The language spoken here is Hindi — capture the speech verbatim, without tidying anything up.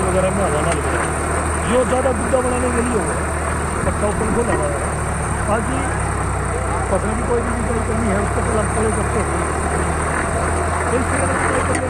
वगैरह में हवा ना लगे, ये ज़्यादा बुद्धा बनाने के लिए होगा पत्ता ऊपर को लगा है ताकि फसल की कोई भी सिंचाई करनी है उसको तो लग पड़े करते हैं।